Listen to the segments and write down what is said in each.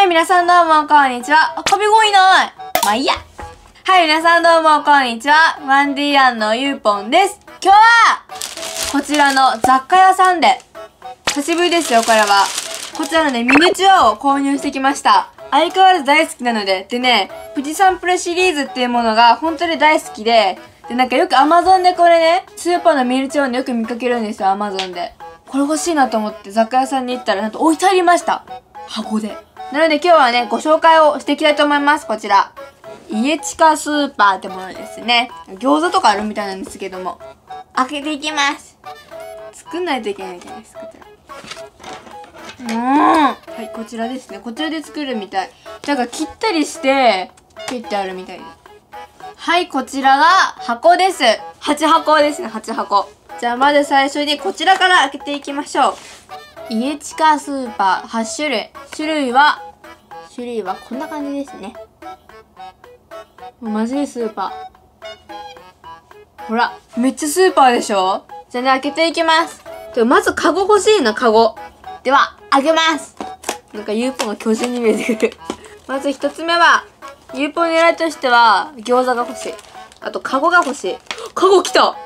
皆さんどうも、こんにちは。壁越いない。まあいいや。はい、皆さんどうも、こんにちは。ワンディアンのゆうぽんです。今日は、こちらの雑貨屋さんで、久しぶりですよ、これは。こちらのね、ミニチュアを購入してきました。相変わらず大好きなので、でね、富士山プレシリーズっていうものが本当に大好きで、なんかよく Amazon でこれね、スーパーのミニチュアでよく見かけるんですよ、Amazon で。これ欲しいなと思って雑貨屋さんに行ったらなんと置いてありました。箱で。なので今日はね、ご紹介をしていきたいと思います。こちら。家近スーパーってものですね。餃子とかあるみたいなんですけども。開けていきます。作んないといけないみたいです。こちら。はい、こちらですね。こちらで作るみたい。なんか切ったりして、切ってあるみたいです。はい、こちらが箱です。8箱ですね、8箱。じゃあまず最初にこちらから開けていきましょう。家近スーパー8種類。種類はこんな感じですね。マジでスーパー。ほら、めっちゃスーパーでしょ？じゃあね、開けていきます。まずカゴ欲しいな、カゴ。では、開けます。なんかユーポンが巨人に見えてくる。まず一つ目は、ユーポン狙いとしては、餃子が欲しい。あと、カゴが欲しい。カゴ来た！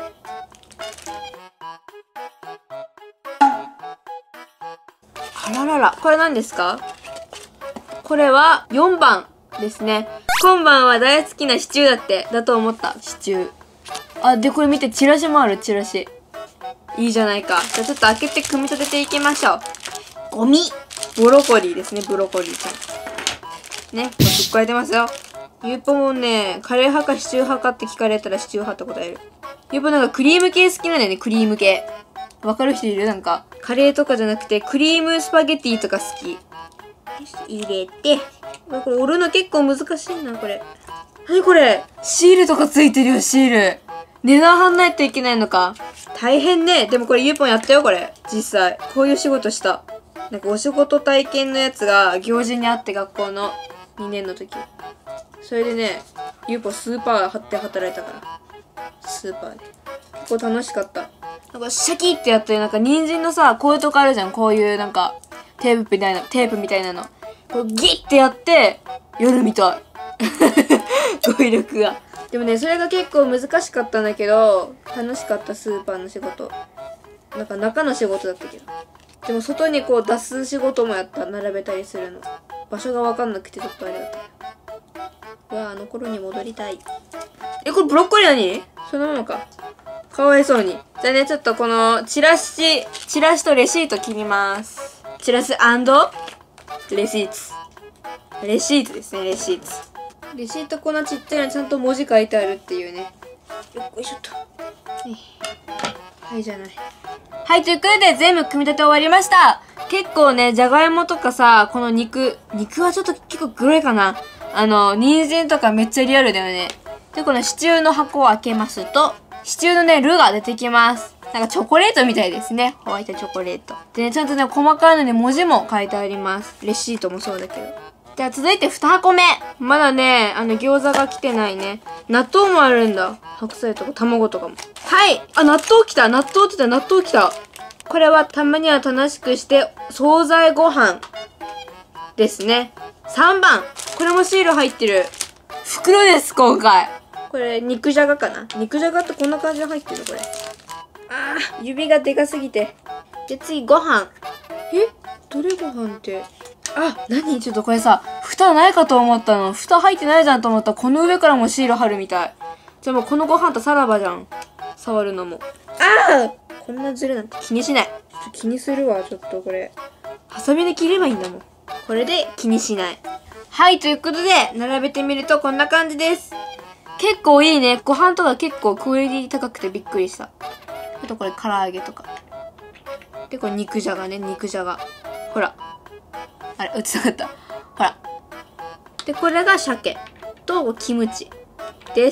あららら、これ何ですか？これは4番ですね。今晩は大好きなシチューだと思った。シチュー。あ、で、これ見て、チラシもある、チラシ。いいじゃないか。じゃあちょっと開けて組み立てていきましょう。ゴミ。ブロコリーですね、ブロコリーちゃん。ね、これぶっかえてますよ。ゆうぽもね、カレー派かシチュー派かって聞かれたらシチュー派って答える。ゆうぽなんかクリーム系好きなんだよね、クリーム系。わかる人いる？なんか、カレーとかじゃなくて、クリームスパゲティとか好き。入れて。これ折るの結構難しいな、これ。何これ？シールとかついてるよ、シール。値段貼んないといけないのか。大変ね。でもこれゆうぽんやったよ、これ。実際。こういう仕事した。なんかお仕事体験のやつが行事にあって、学校の2年の時。それでね、ゆうぽんスーパー貼って働いたから。スーパーで。結構楽しかった。なんかシャキってやって、なんか人参のさ、こういうとこあるじゃん。こういうなんか、テープみたいなの。これギッてやって、夜みたい。語彙力が。でもね、それが結構難しかったんだけど、楽しかった、スーパーの仕事。なんか中の仕事だったけど。でも外にこう出す仕事もやった。並べたりするの。場所がわかんなくてちょっとあれだった。うわ、あの頃に戻りたい。これブロッコリー何？そのままか。かわいそうに。じゃあね、ちょっとこのチラシとレシート切ります。チラシ&レシート。レシートですね、レシート。レシートこんなちっちゃいのちゃんと文字書いてあるっていうね。よっこいしょっと。はいじゃない。はい、ということで全部組み立て終わりました。結構ね、じゃがいもとかさ、この肉はちょっと結構グロいかな。人参とかめっちゃリアルだよね。で、このシチューの箱を開けますと、シチューのね、ルーが出てきます。なんかチョコレートみたいですね。ホワイトチョコレート。でね、ちゃんとね、細かいのに文字も書いてあります。レシートもそうだけど。じゃあ続いて2箱目。まだね、餃子が来てないね。納豆もあるんだ。白菜とか卵とかも。はい。あ、納豆来た。納豆来た。これはたまには楽しくして、惣菜ご飯ですね。3番。これもシール入ってる。袋です、今回。これ、肉じゃがかな。肉じゃがってこんな感じで入ってるこれ。あー、指がでかすぎて。で、次、ご飯。どれご飯って。あ、何？ちょっとこれさ、蓋ないかと思ったの。蓋入ってないじゃんと思ったら、この上からもシール貼るみたい。じゃあもうこのご飯とさらばじゃん。触るのも。ああ！こんなズレなんて気にしない。気にするわ、ちょっとこれ。ハサミで切ればいいんだもん。これで気にしない。はい、ということで、並べてみるとこんな感じです。結構いいね。ご飯とか結構クオリティ高くてびっくりした。あとこれ唐揚げとか。で、これ肉じゃがね、肉じゃが。ほら。あれ、映さなかった。ほら。で、これが鮭とキムチです。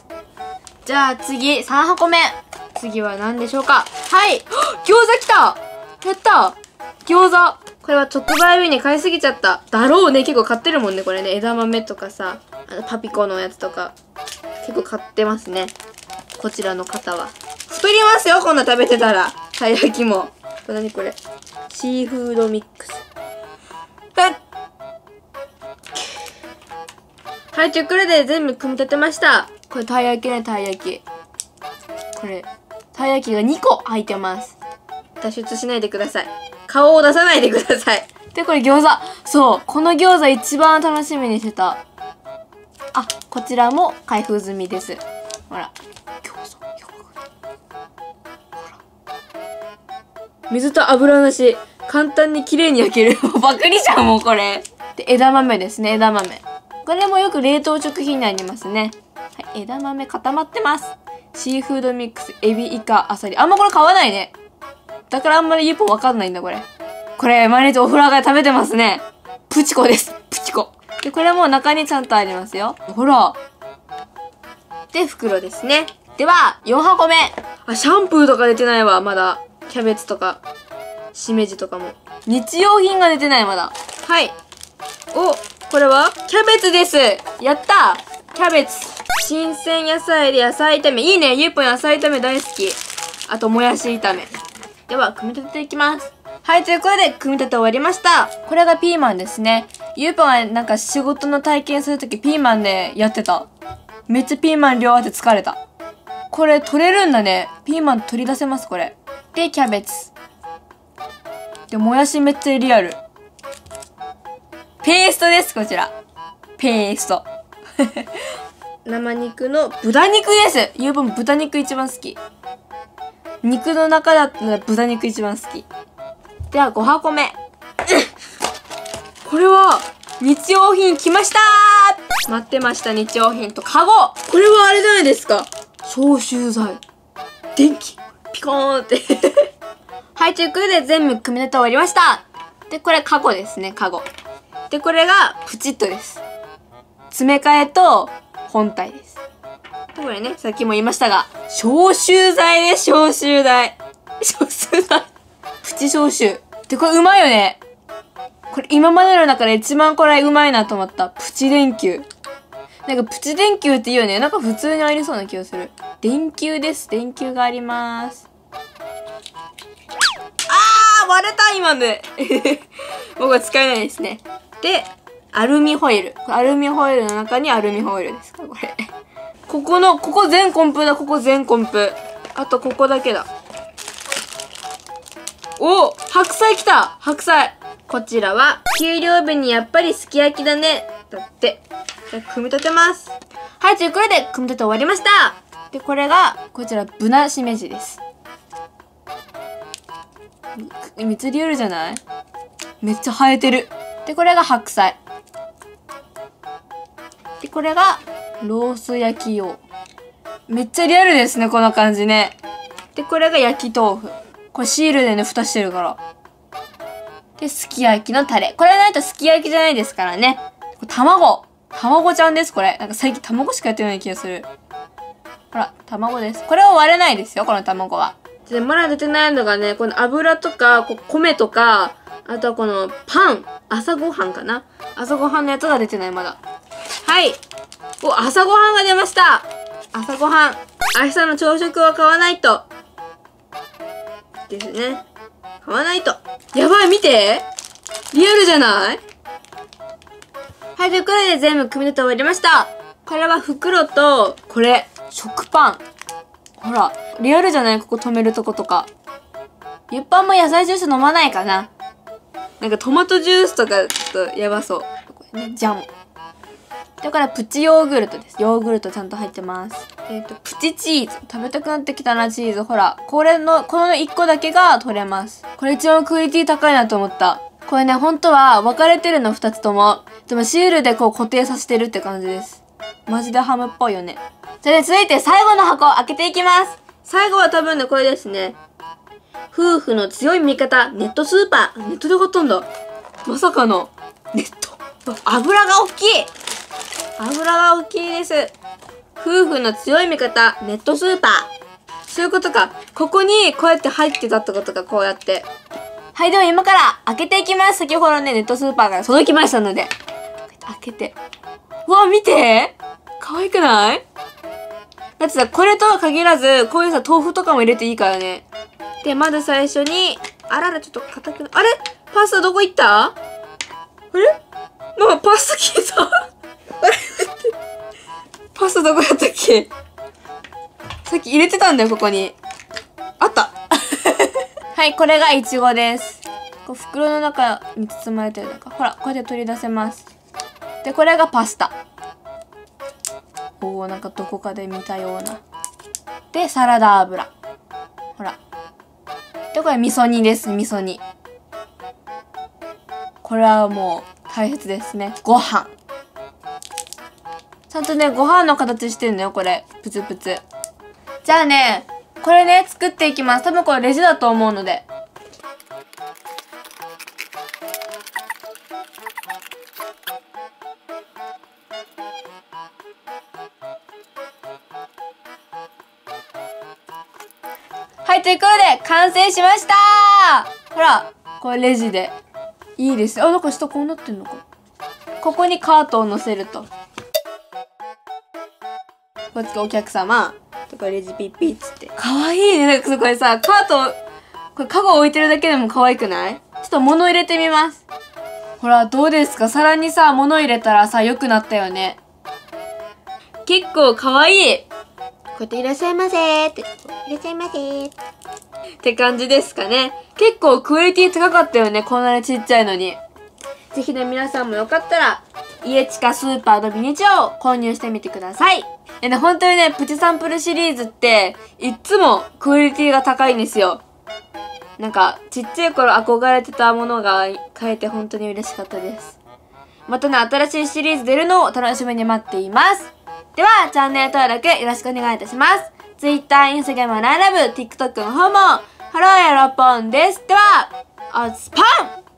じゃあ次、3箱目。次は何でしょうか？はい！餃子来た！やった！餃子！これは特売日に買いすぎちゃった。だろうね。結構買ってるもんね、これね。枝豆とかさ、パピコのやつとか。結構買ってますね。こちらの方は。作りますよ、こんな食べてたら。たい焼きも。何これ？シーフードミックス。 はい、ということで全部組み立てました。これ、たい焼きね、たい焼き。これ、たい焼きが2個入ってます。脱出しないでください。顔を出さないでください。で、これ餃子。そう、この餃子一番楽しみにしてた。あ、こちらも開封済みです。ほら。餃子。ほら。水と油なし。簡単に綺麗に焼ける。もうバクリじゃん、もうこれ。で、枝豆ですね、枝豆。これもよく冷凍食品になりますね。はい、枝豆固まってます。シーフードミックス、エビ、イカ、アサリ。あんまこれ買わないね。だからあんまりユポわかんないんだ、これ。これ、毎日お風呂上がり食べてますね。プチコです。プチコ。で、これも中にちゃんとありますよ。ほら。で、袋ですね。では、4箱目。あ、シャンプーとか出てないわ、まだ。キャベツとか。しめじとかも。日用品が出てない、まだ。はい。お、これはキャベツです。やったー。キャベツ。新鮮野菜で野菜炒め。いいね。ゆうぽん野菜炒め大好き。あと、もやし炒め。では、組み立てていきます。はい、ということで、組み立て終わりました。これがピーマンですね。ゆうぽんはなんか仕事の体験するときピーマンでやってた。めっちゃピーマン量あって疲れた。これ取れるんだね。ピーマン取り出せます、これ。で、キャベツ。で、もやしめっちゃリアル。ペーストです、こちら。ペースト。生肉の豚肉です。ゆうぽん豚肉一番好き。肉の中だったら豚肉一番好き。では5箱目。これは、日用品来ましたー。待ってました、日用品とカゴ。これはあれじゃないですか。消臭剤。電気。ピコーンって。はい、ということで全部組み立て終わりました。で、これカゴですね、カゴ。で、これがプチッとです。詰め替えと本体です。で、これね、さっきも言いましたが、消臭剤です、消臭剤。消臭剤。プチ消臭。で、これうまいよね。これ今までの中で一番これうまいなと思った。プチ電球。なんかプチ電球って言うよね。なんか普通にありそうな気がする。電球です。電球があります。割れた今で。僕は使えないですね。で、アルミホイル。アルミホイルの中にアルミホイルですかこれ。ここ全コンプだ。ここ全コンプ。あとここだけだ。お、白菜来た。白菜。こちらは、給料日にやっぱりすき焼きだね。だって。じゃあ組み立てます。はい、ということで、組み立て終わりました。で、これが、こちら、ブナシメジです。めっちゃリアルじゃない？めっちゃ生えてる。で、これが白菜。で、これが、ロース焼き用。めっちゃリアルですね、この感じね。で、これが焼き豆腐。これシールでね、蓋してるから。で、すき焼きのタレ。これないとすき焼きじゃないですからね。卵ちゃんです、これ。なんか最近卵しかやってない気がする。ほら、卵です。これは割れないですよ、この卵は。で、まだ出てないのがね、この油とか、米とか、あとはこのパン。朝ごはんかな？朝ごはんのやつが出てない、まだ。はい。お、朝ごはんが出ました。朝ごはん。明日の朝食は買わないと。ですね。買わないと。やばい、見て！リアルじゃない？はい、ということで全部組み立て終わりました。これは袋と、これ、食パン。ほら、リアルじゃない？ここ止めるとことか。ゆっぱんも野菜ジュース飲まないかな？なんかトマトジュースとかちょっとやばそう。これね、ジャム。で、これはプチヨーグルトです。ヨーグルトちゃんと入ってます。プチチーズ。食べたくなってきたな、チーズ。ほら、この1個だけが取れます。これ一番クオリティ高いなと思った。これね、本当は分かれてるの2つとも。でもシールでこう固定させてるって感じです。マジでハムっぽいよね。それで続いて最後の箱開けていきます。最後は多分ね、これですね。夫婦の強い味方、ネットスーパー。ネットで買ったんだ。まさかの、ネット。油が大きい。油が大きいです。夫婦の強い味方、ネットスーパー。そういうことか。ここにこうやって入ってたってことか、こうやって。はい、では今から開けていきます。先ほどね、ネットスーパーから届きましたので。開けて。うわ、見て！可愛くない？だってさ、これとは限らず、こういうさ、豆腐とかも入れていいからね。で、まず最初に、あらら、ちょっと硬くな、あれ？パスタどこ行った？あれ？ ママパスタ消えた。あれ待って。パスタどこやったっけ？さっき入れてたんだよ、ここに。あった。はい、これがイチゴです。こう袋の中に包まれてるのか。ほら、こうやって取り出せます。で、これがパスタ。おー、なんかどこかで見たような。で、サラダ油。ほら。で、これ味噌煮です、味噌煮。これはもう大切ですね。ご飯。ちゃんとね、ご飯の形してんのよ、これ。プツプツ。じゃあね、これね、作っていきます。多分これレジだと思うので。はい、ということで、完成しましたー。ほら、これレジで。いいです。あ、なんか下こうなってんのか。ここにカートを乗せると。こっちがお客様。とかレジピッピッつって。かわいいね。なんかこれさ、カート、これカゴ置いてるだけでも可愛くない？ちょっと物入れてみます。ほら、どうですか？皿にさ、物入れたらさ、良くなったよね。結構可愛い。こうやっていらっしゃいませーって。いらっしゃいませーって感じですかね。結構クオリティ高かったよね。こんなにちっちゃいのに。ぜひね、皆さんもよかったら、家近スーパーのミニチュアを購入してみてください。本当にね、プチサンプルシリーズって、いつもクオリティが高いんですよ。なんか、ちっちゃい頃憧れてたものが買えて本当に嬉しかったです。またね、新しいシリーズ出るのを楽しみに待っています。では、チャンネル登録よろしくお願いいたします。Twitter、Instagram、LINE、TikTok の方も、ハローやロッポンです。では、スパン